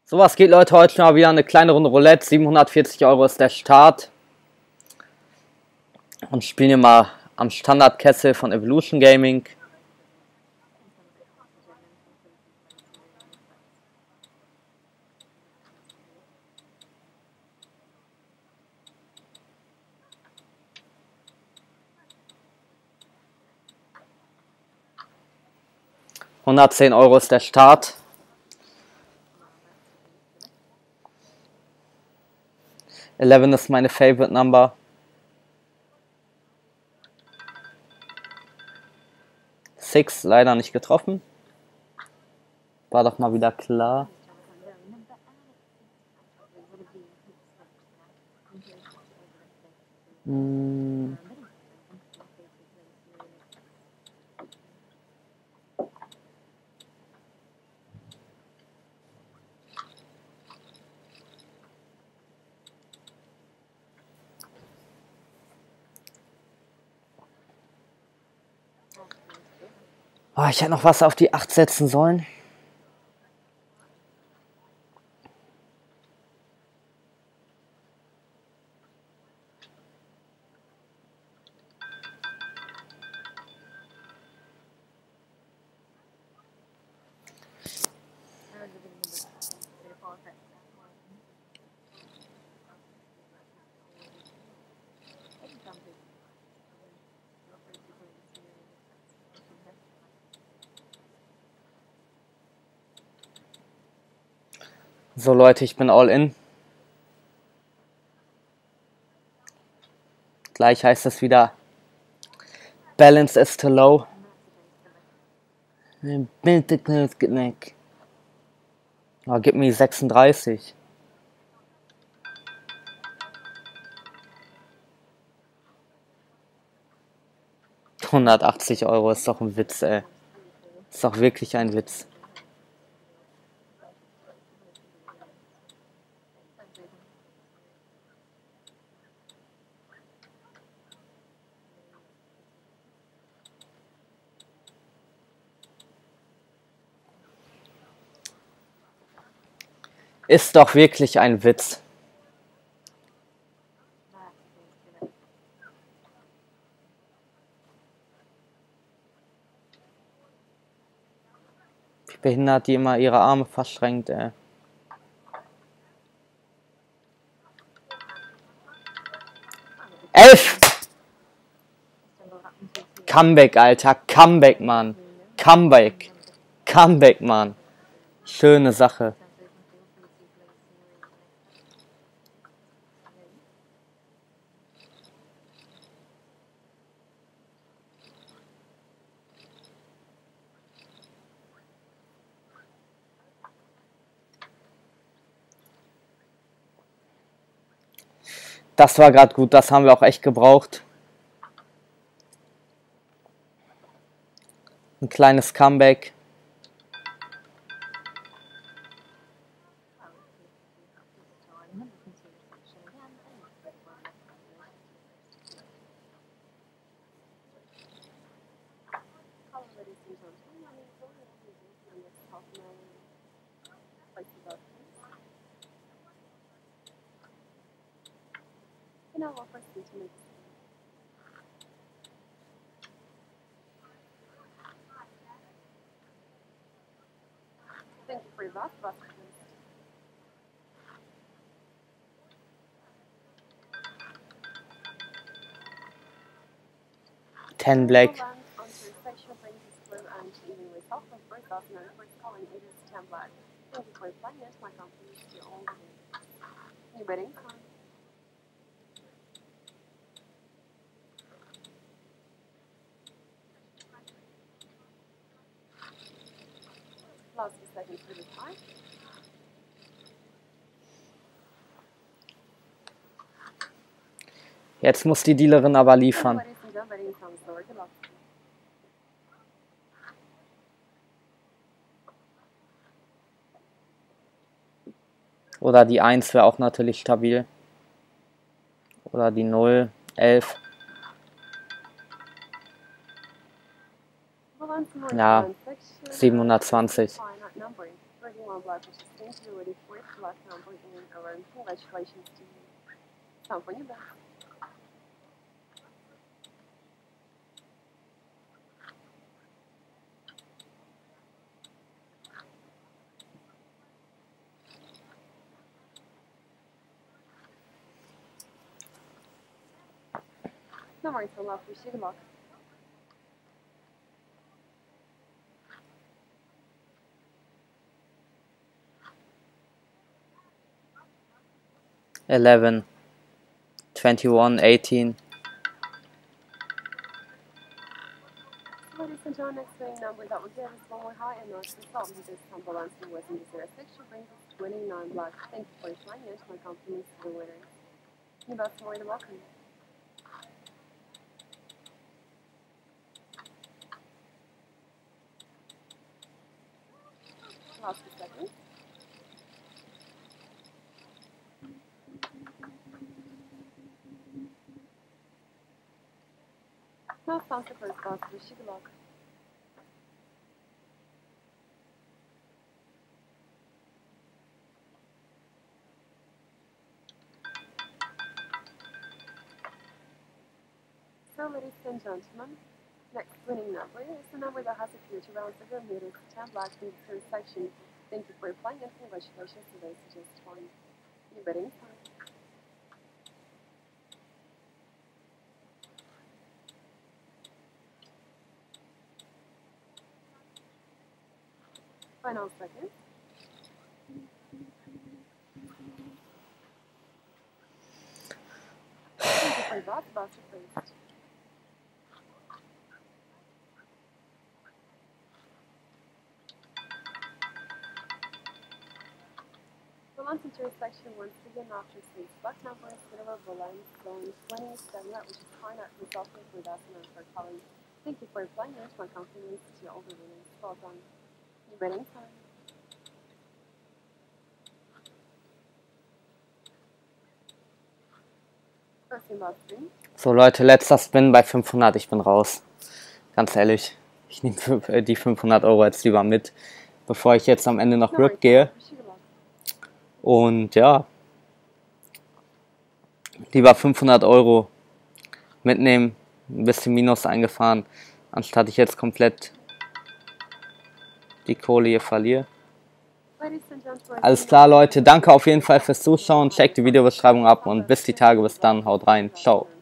So, was geht, Leute? Heute mal wieder eine kleine Runde Roulette. 740 Euro ist der Start. Und spielen hier mal am Standardkessel von Evolution Gaming. €110 ist der Start. Eleven ist meine Favorite Number. Six leider nicht getroffen. War doch mal wieder klar. Oh, ich hätte noch was auf die 8 setzen sollen. So, Leute, ich bin all in. Gleich heißt es wieder Balance is too low. Oh, gib mir 36. €180 ist doch ein Witz, ey. Ist doch wirklich ein Witz. Ist doch wirklich ein Witz. Wie behindert die immer ihre Arme verschränkt, ey. Elf! Comeback, Alter. Comeback, Mann. Comeback. Comeback, Mann. Schöne Sache. Das war gerade gut, das haben wir auch echt gebraucht. Ein kleines Comeback. Ten Black. Jetzt muss die Dealerin aber liefern. Oder die 1 wäre auch natürlich stabil. Oder die 0, 11. Ja, 720. small black, which is thank you, ready for it, black number, and around. Congratulations to you. Time for your best. No worries, my love. Wish you good luck. $11, $21, $18. Ladies and gentlemen, next winning number that will give us one more high and north result with this time balancing was in the 06, brings us 29 black. Thank you for your time, and my compliments to the winner. You're both more than welcome. Last a second. Now sounds the first boss. Wish you good luck. So, ladies and gentlemen, next winning number is the number that has appeared around the good meters, 10 black in the third section. Thank you for playing and congratulations to those who just won. You're betting time. Final second. Thank you for your boss first. Well, on to section once again after six black numbers, silver line, zone 27, which is fine at resulting with us and for calling. Thank you for your playing and my compliments to all the winners. Well done. You're betting time. So Leute, letzter Spin bei 500, ich bin raus. Ganz ehrlich, ich nehme die 500 Euro jetzt lieber mit, bevor ich jetzt am Ende noch RIP gehe. Und ja, lieber 500 Euro mitnehmen, ein bisschen Minus eingefahren, anstatt ich jetzt komplett die Kohle hier verliere. Alles klar, Leute, danke auf jeden Fall fürs Zuschauen, checkt die Videobeschreibung ab und bis die Tage, bis dann, haut rein, ciao.